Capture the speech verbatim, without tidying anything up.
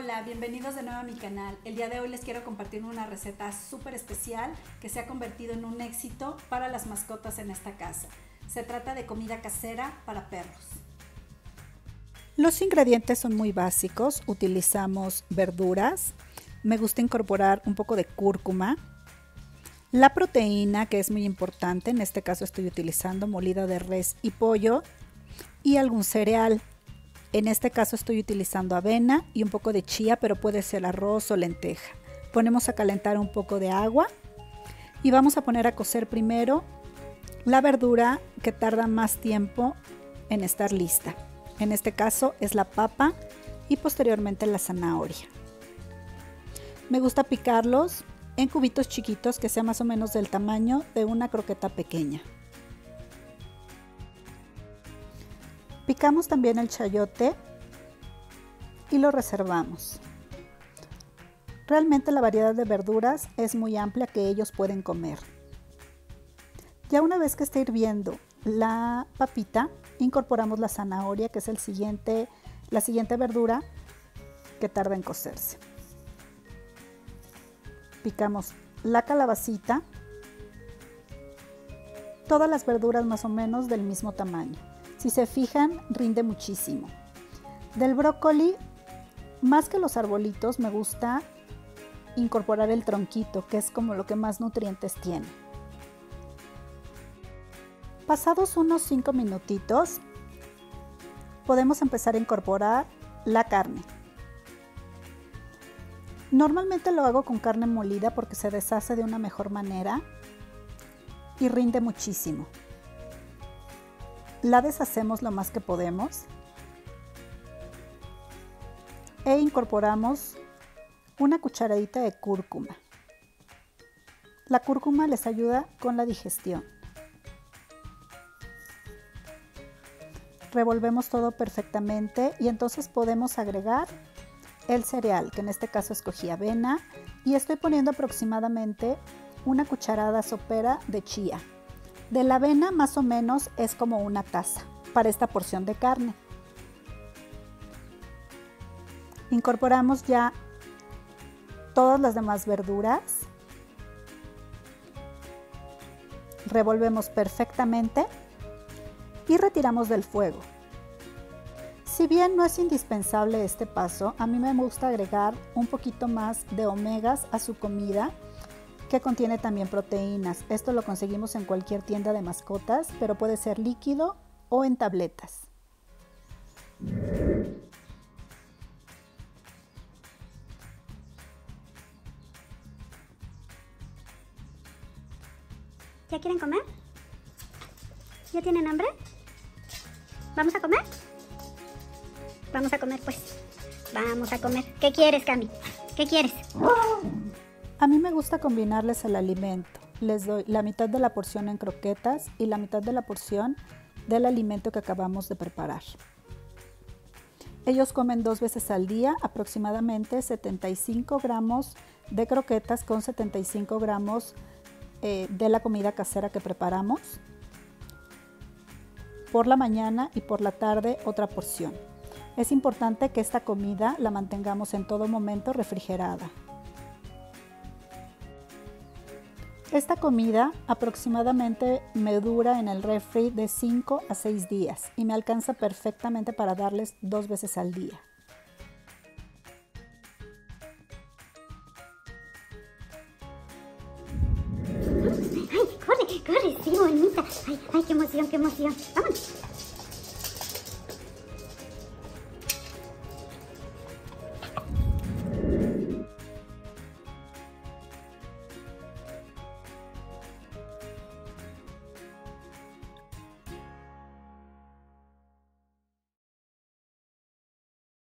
Hola, bienvenidos de nuevo a mi canal. El día de hoy les quiero compartir una receta súper especial que se ha convertido en un éxito para las mascotas en esta casa. Se trata de comida casera para perros. Los ingredientes son muy básicos. Utilizamos verduras. Me gusta incorporar un poco de cúrcuma. La proteína, que es muy importante, en este caso estoy utilizando molida de res y pollo y algún cereal. En este caso estoy utilizando avena y un poco de chía, pero puede ser arroz o lenteja. Ponemos a calentar un poco de agua y vamos a poner a cocer primero la verdura que tarda más tiempo en estar lista. En este caso es la papa y posteriormente la zanahoria. Me gusta picarlos en cubitos chiquitos que sean más o menos del tamaño de una croqueta pequeña. Picamos también el chayote y lo reservamos. Realmente la variedad de verduras es muy amplia que ellos pueden comer. Ya una vez que esté hirviendo la papita, incorporamos la zanahoria, que es el siguiente, la siguiente verdura que tarda en cocerse. Picamos la calabacita, todas las verduras más o menos del mismo tamaño. Si se fijan, rinde muchísimo. Del brócoli, más que los arbolitos, me gusta incorporar el tronquito, que es como lo que más nutrientes tiene. Pasados unos cinco minutitos, podemos empezar a incorporar la carne. Normalmente lo hago con carne molida porque se deshace de una mejor manera y rinde muchísimo. La deshacemos lo más que podemos e incorporamos una cucharadita de cúrcuma. La cúrcuma les ayuda con la digestión. Revolvemos todo perfectamente y entonces podemos agregar el cereal, que en este caso escogí avena, y estoy poniendo aproximadamente una cucharada sopera de chía. De la avena más o menos es como una taza para esta porción de carne. Incorporamos ya todas las demás verduras. Revolvemos perfectamente y retiramos del fuego. Si bien no es indispensable este paso, a mí me gusta agregar un poquito más de omegas a su comida, que contiene también proteínas. Esto lo conseguimos en cualquier tienda de mascotas, pero puede ser líquido o en tabletas. ¿Ya quieren comer? ¿Ya tienen hambre? ¿Vamos a comer? Vamos a comer, pues. Vamos a comer. ¿Qué quieres, Cami? ¿Qué quieres? A mí me gusta combinarles el alimento. Les doy la mitad de la porción en croquetas y la mitad de la porción del alimento que acabamos de preparar. Ellos comen dos veces al día, aproximadamente setenta y cinco gramos de croquetas con setenta y cinco gramos eh, de la comida casera que preparamos. Por la mañana y por la tarde otra porción. Es importante que esta comida la mantengamos en todo momento refrigerada. Esta comida aproximadamente me dura en el refri de cinco a seis días y me alcanza perfectamente para darles dos veces al día. ¡Ay, corre, corre! ¡Sí, bonita! ¡Ay, ay, qué emoción, qué emoción! ¡Vámonos!